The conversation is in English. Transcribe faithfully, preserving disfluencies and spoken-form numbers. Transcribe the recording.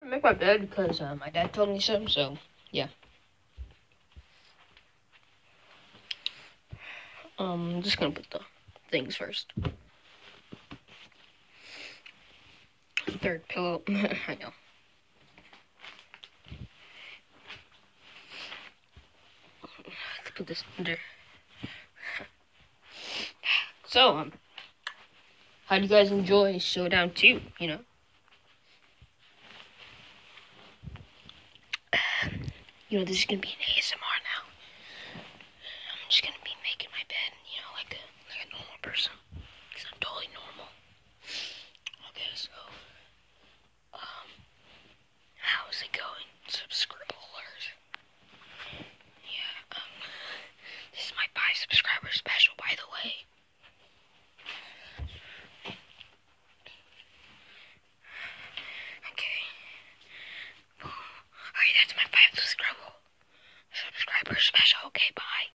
I make my bed because uh, my dad told me so, so yeah. Um, I'm just gonna put the things first. Third pillow. I know. Let's put this under. So, um, how do you guys enjoy Showdown two, you know? You know, this is gonna be an A S M R now. I'm just gonna be making my bed, you know, like a, like a normal person. Because I'm totally normal. Okay, so, um, how's it going, subscribers? Yeah, um, this is my five subscriber special, by the way. Okay. Alright, that's my five subscriber subscriber special. Okay, bye.